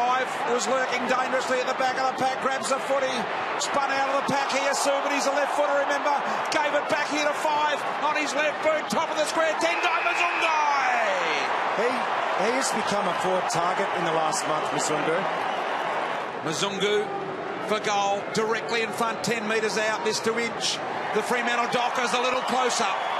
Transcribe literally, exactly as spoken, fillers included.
five was lurking dangerously at the back of the pack, grabs the footy, spun out of the pack here, Sue, but he's a left footer, remember, gave it back here to five, on his left boot, top of the square, ten time Mzungu! He, he has become a forward target in the last month, Mzungu. Mzungu for goal, directly in front, ten metres out, Mister Inch. The Fremantle Dockers a little closer.